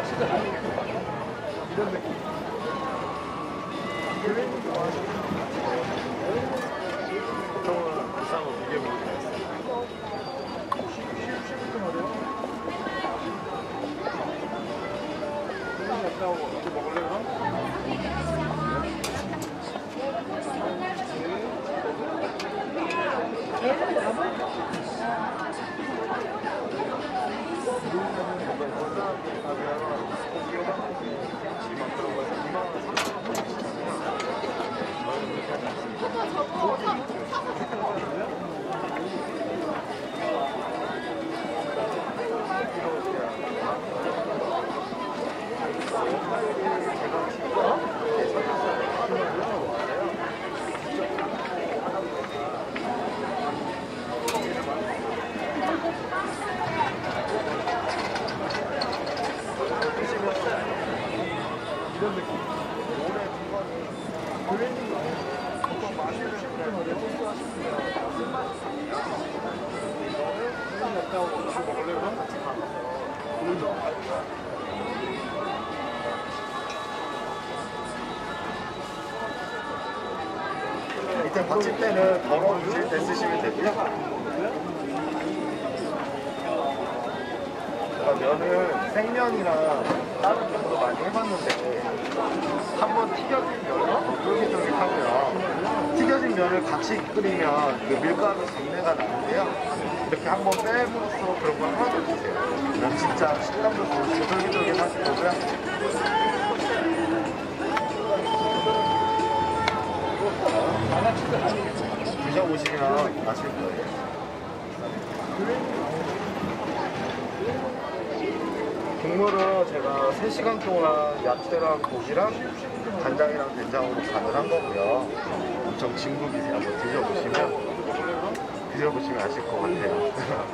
이런 느낌. 보통은 부상을 두개 먹는 거 있어요. 쉬우시부터 말이요. 갔다 오고 이거 먹을래 그럼? 이런 느낌. 올해 중간에 그랜딩 보통 마시는 식품을 소스하시면 쓴맛이 이거를 갔다 오고 이거 먹을래 그럼? 같이 가서 밑에 받침대는 더러운 음식 때 쓰시면 되고요. 제가 면을 생면이랑 다른 면도 많이 해봤는데 한번 튀겨진 면은 쫄깃쫄깃하고요. 튀겨진 면을 같이 끓이면 그 밀가루 잡내가 나는데요. 이렇게 한번 빼므로써 그런 거 하나도 없으세요. 그럼 진짜 식감도 좋으시고 쫄깃쫄깃하실 거고요. 드셔보시면 아실 거예요. 국물은 제가 3시간 동안 야채랑 고기랑 간장이랑 된장으로 간을 한 거고요. 엄청 진국이세요. 한번 드셔보시면 아실 것 같아요.